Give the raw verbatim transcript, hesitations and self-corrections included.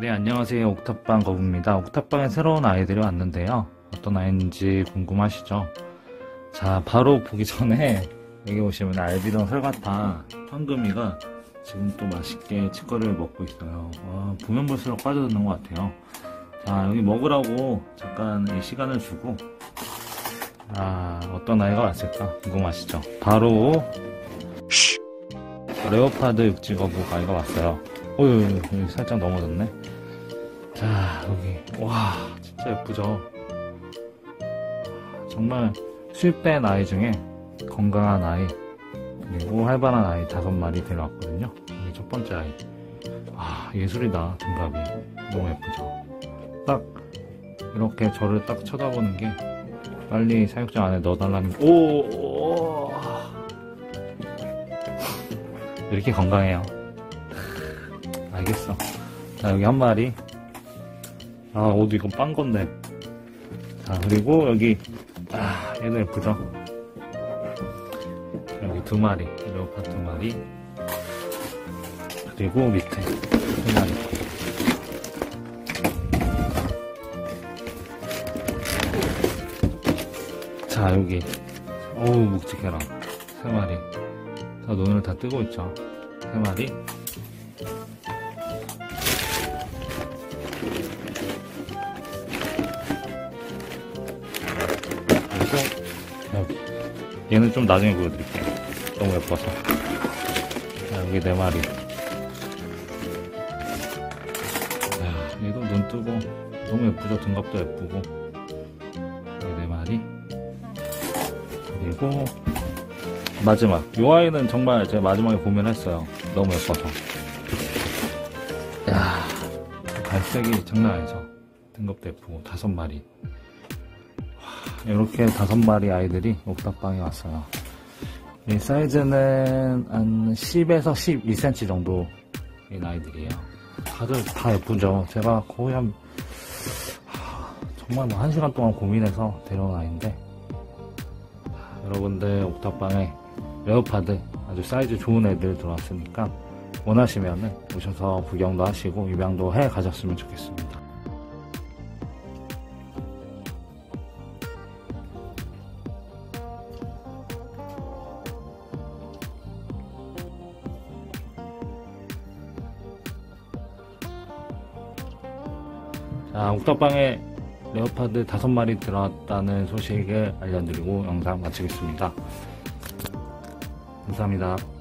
네, 안녕하세요. 옥탑방 거북입니다. 옥탑방에 새로운 아이들이 왔는데요. 어떤 아이인지 궁금하시죠? 자, 바로 보기 전에 여기 보시면 알비노 설가타 황금이가 지금 또 맛있게 치과를 먹고 있어요. 와, 보면 볼수록 빠져드는 것 같아요. 자, 여기 먹으라고 잠깐 이 시간을 주고, 아, 어떤 아이가 왔을까 궁금하시죠? 바로 레오파드 육지거북 아이가 왔어요. 어휴, 여기 살짝 넘어졌네. 자, 여기 와, 진짜 예쁘죠? 정말 수입된 아이 중에 건강한 아이 그리고 활발한 아이 다섯 마리 데려왔거든요. 여기 첫 번째 아이. 아, 예술이다. 등갑이 너무 예쁘죠? 딱 이렇게 저를 딱 쳐다보는 게 빨리 사육장 안에 넣어달라는 게, 오, 오, 이렇게 건강해요. 알겠어. 자, 여기 한 마리. 아, 옷도 이거 빤 건데. 자, 그리고 여기, 아, 얘도 예쁘죠? 여기 두 마리. 레오파드 두 마리. 그리고 밑에 세 마리. 자, 여기. 어우, 묵직해라. 세 마리. 자, 눈을 다 뜨고 있죠? 세 마리. 여기. 얘는 좀 나중에 보여드릴게요. 너무 예뻐서. 자, 여기 네 마리. 야, 얘도 눈 뜨고 너무 예쁘죠? 등갑도 예쁘고. 여기 네 마리. 그리고 마지막. 이 아이는 정말 제가 마지막에 고민했어요. 너무 예뻐서. 야, 갈색이 장난 아니죠? 등갑도 예쁘고 다섯 마리. 이렇게 다섯 마리 아이들이 옥탑방에 왔어요. 이 사이즈는 한 십에서 십이 센티미터 정도인 아이들이에요. 다들 다 예쁘죠? 제가 거의 한, 하, 정말 뭐 한 시간 동안 고민해서 데려온 아이인데, 여러분들 옥탑방에 레오파드 아주 사이즈 좋은 애들 들어왔으니까 원하시면은 오셔서 구경도 하시고 입양도 해 가셨으면 좋겠습니다. 자, 옥탑방에 레오파드 다섯 마리 들어왔다는 소식을 알려드리고 영상 마치겠습니다. 감사합니다.